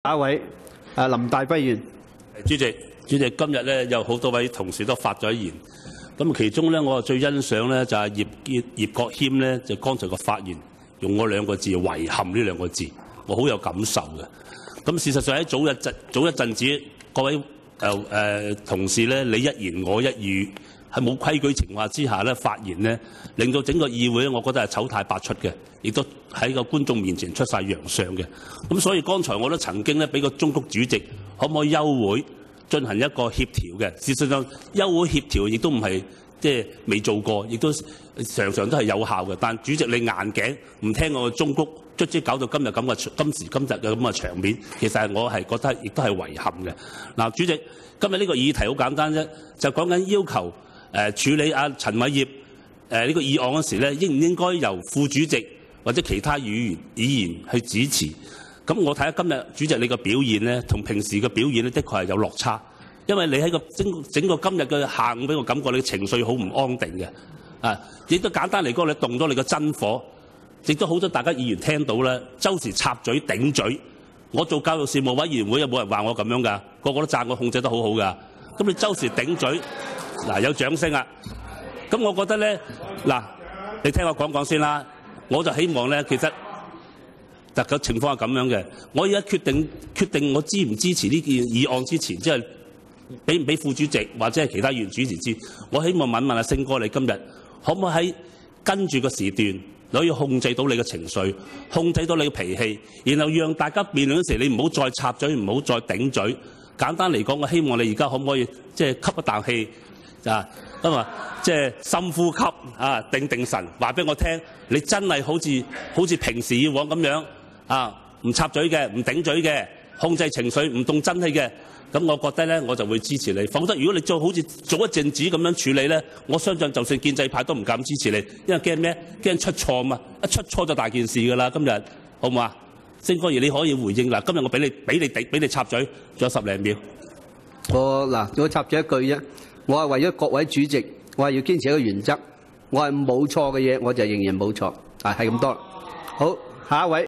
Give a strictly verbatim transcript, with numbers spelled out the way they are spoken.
下一位，誒林大輝議員。 主席，主席，今日咧有好多位同事都發咗言，咁其中咧我最欣賞咧就係葉葉葉國謙咧，就剛才個發言用我兩個字遺憾呢兩個字，我好有感受嘅。咁事實上喺早一陣早一陣子，各位誒誒、呃呃、同事咧，你一言我一語，喺冇規矩情況之下咧發言咧，令到整個議會咧，我覺得係醜態百出嘅，亦都喺個觀眾面前出晒洋相嘅。咁所以剛才我都曾經咧俾個中局主席可唔可以休會進行一個協調嘅。事實上休會協調亦都唔係即係未做過，亦都常常都係有效嘅。但主席你硬頸唔聽我嘅忠告，卒之搞到今日咁嘅今時今日嘅咁嘅場面，其實係我係覺得亦都係遺憾嘅。嗱，主席今日呢個議題好簡單啫，就講緊要求誒、呃、處理阿陳偉業誒呢、呃這個議案嗰時咧，應唔應該由副主席或者其他議員議員去主持？咁我睇下今日主席你嘅表現咧，同平時嘅表現咧，的確係有落差。因為你喺個整整個今日嘅下午俾我感覺，你嘅情緒好唔安定嘅。啊，亦都簡單嚟講，你動咗你嘅真火，亦都好多大家議員聽到咧，周時插嘴頂嘴。我做教育事務委員會有冇人話我咁樣㗎？個個都讚我控制得好好㗎。咁你周時頂嘴，嗱、啊、有掌聲啊！咁我覺得咧，嗱、啊、你聽我講講先啦。我就希望咧，其實特個情況係咁樣嘅。我而家決定決定我支唔支持呢件議案之前，即係俾唔俾副主席或者係其他議員主持之，我希望問問阿星哥，你今日可唔可以喺跟住個時段，你可以控制到你嘅情緒，控制到你嘅脾氣，然後讓大家辯論嗰時，你唔好再插嘴，唔好再頂嘴。簡單嚟講，我希望你而家可唔可以即係吸一啖氣啊？咁啊，即係深呼吸啊，定定神，話俾我聽，你真係好似好似平時以往咁樣啊，唔插嘴嘅，唔頂嘴嘅，控制情緒，唔動真氣嘅。咁我覺得咧，我就會支持你。否則，如果你再好似早一陣子咁樣處理咧，我相信就算建制派都唔敢支持你，因為驚咩？驚出錯嘛！一出錯就大件事㗎啦。今日好唔好啊？星哥兒，你可以回應嗱。今日我俾你俾你俾你插嘴，仲有十零秒。 我嗱，我插咗一句啫。我係為咗各位主席，我係要堅持一個原則。我係冇錯嘅嘢，我就仍然冇錯。啊，係咁多。好，下一位。